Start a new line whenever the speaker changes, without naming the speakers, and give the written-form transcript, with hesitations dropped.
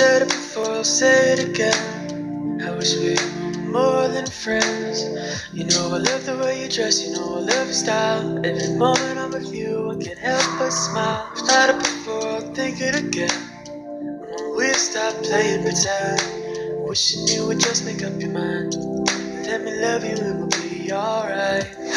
said it before, I'll say it again. I wish we were more than friends. You know I love the way you dress, you know I love your style. Every moment I'm with you, I can't help but smile. I've thought it before, I'll think it again. When we stop playing pretend, wishing you would just make up your mind. Let me love you, it will be alright.